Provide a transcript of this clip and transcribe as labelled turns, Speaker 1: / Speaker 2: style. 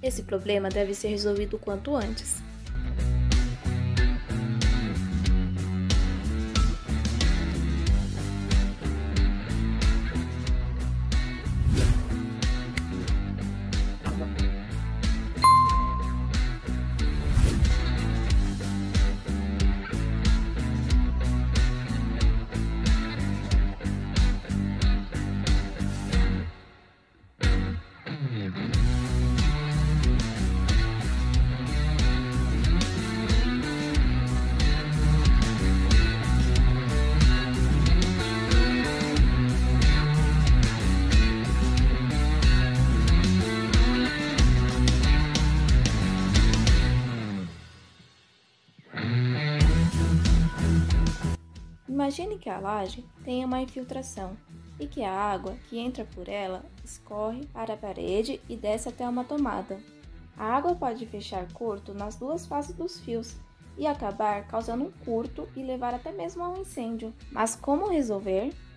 Speaker 1: Esse problema deve ser resolvido o quanto antes. Imagine que a laje tenha uma infiltração e que a água que entra por ela escorre para a parede e desce até uma tomada. A água pode fechar curto nas duas faces dos fios e acabar causando um curto e levar até mesmo a um incêndio. Mas como resolver?